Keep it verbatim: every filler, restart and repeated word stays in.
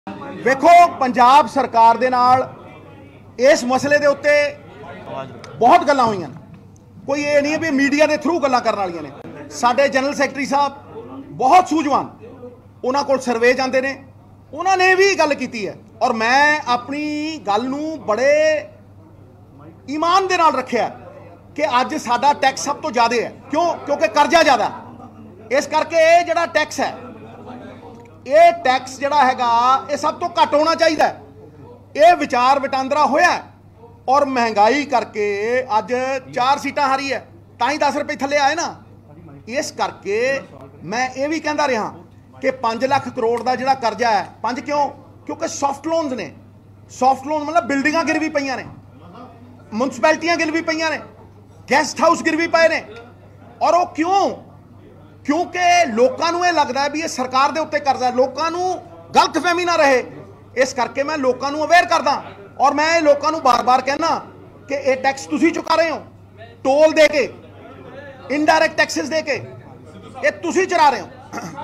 ਵੇਖੋ पंजाब सरकार दे नाल इस मसले के उत्ते बहुत गल्लां होईयां ने। कोई ये नहीं है भी मीडिया के थ्रू गल्लां करन वालियां ने। साडे जनरल सैकटरी साहब बहुत सूझवान, उन्हां कोल सर्वे जांदे ने, उन्होंने भी गल कीती है और मैं अपनी गल नूं बड़े ईमान दे नाल रखिया कि अज साडा टैक्स सब तो ज़्यादा है। क्यों? क्योंकि कर्जा ज़्यादा। इस करके ये जिहड़ा टैक्स है, ये टैक्स जिहड़ा हैगा ये सब तो घट होना चाहिए। ये विचार वटांदरा होया और महंगाई करके अज चार सीटां हारी है, तां ही दस रुपये थले आए ना। इस करके मैं ये भी कहता रहा कि पाँच लाख करोड़ का जिहड़ा कर्जा है, पाँच क्यों? क्योंकि सॉफ्ट लोन्स ने। सॉफ्ट लोन मतलब बिल्डिंगां गिरवी पईयां ने, मुनसिपैलिटियां गिरवी पईयां ने, गेस्ट हाउस गिरवी पे ने। और वो क्यों? क्योंकि लोगों को यह लगता है भी ये सरकार के उत्ते कर्जा है, लोगों को गलत फहमी ना रहे। इस करके मैं लोगों को अवेयर करदा और मैं लोगों को बार बार कहना कि ये टैक्स तुसी चुका रहे हो, टोल दे के, इनडायरैक्ट टैक्सेस दे के, ये तुसी चला रहे हो।